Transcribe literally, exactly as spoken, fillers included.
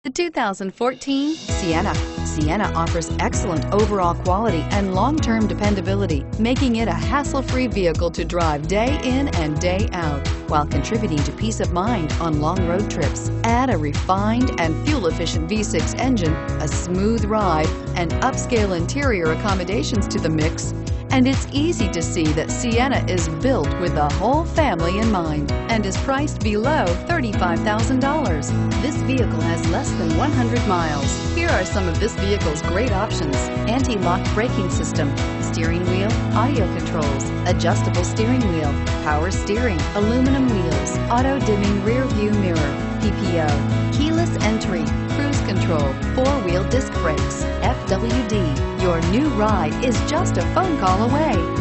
The two thousand fourteen Sienna. Sienna offers excellent overall quality and long-term dependability, making it a hassle-free vehicle to drive day in and day out, while contributing to peace of mind on long road trips. Add a refined and fuel-efficient V six engine, a smooth ride, and upscale interior accommodations to the mix, and it's easy to see that Sienna is built with the whole family in mind and is priced below thirty-five thousand dollars. This vehicle has less than one hundred miles. Here are some of this vehicle's great options: anti-lock braking system, steering wheel audio controls, adjustable steering wheel, power steering, aluminum wheels, auto-dimming rear view mirror, P P O, keyless entry, cruise control, four-wheel disc brakes, F W D. Your new ride is just a phone call away.